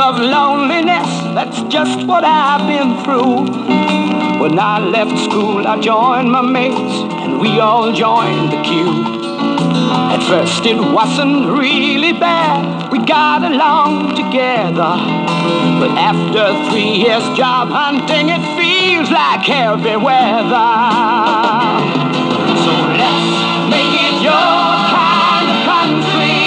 of loneliness, that's just what I've been through. When I left school, I joined my mates, and we all joined the queue. At first it wasn't really bad, we got along together. But after 3 years job hunting, it feels like heavy weather. So let's make it your kind of country.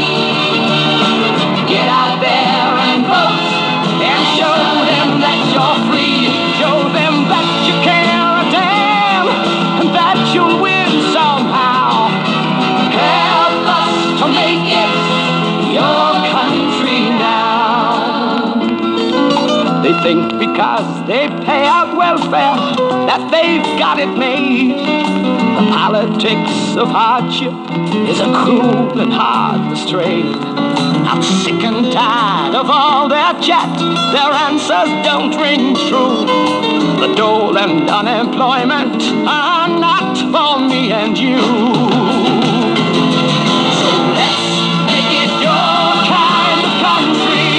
Get out there and vote, and show them that you're free. Show them that you care a damn, and that you'll win somehow. Help us to make it your country now. They think because they pay out welfare that they've got it made. The politics of hardship is a cruel and heartless trade. I'm sick and tired of all their chat, their answers don't ring true. The dole and unemployment are not for me and you. So let's make it your kind of country.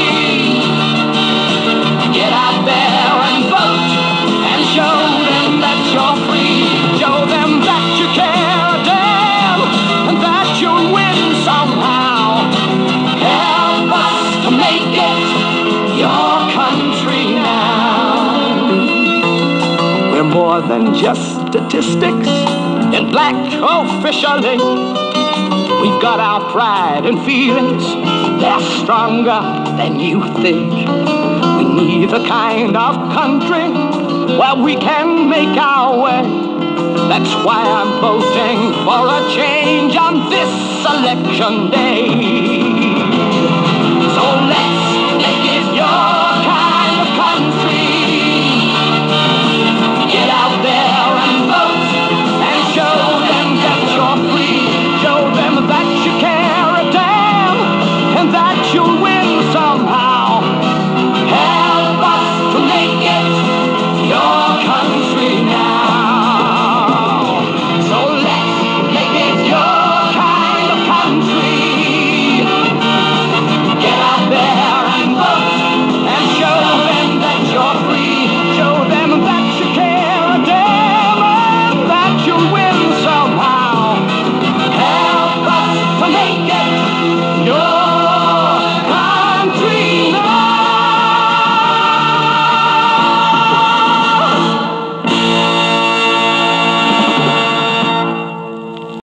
Get out there and vote, and show them that you're free. Show them that you care a damn, and that you'll win somehow. Help us to make it your country now. We're more than just statistics in black officially. We've got our pride and feelings, they're stronger than you think. We need the kind of country where we can make our way. That's why I'm voting for a change on this election day.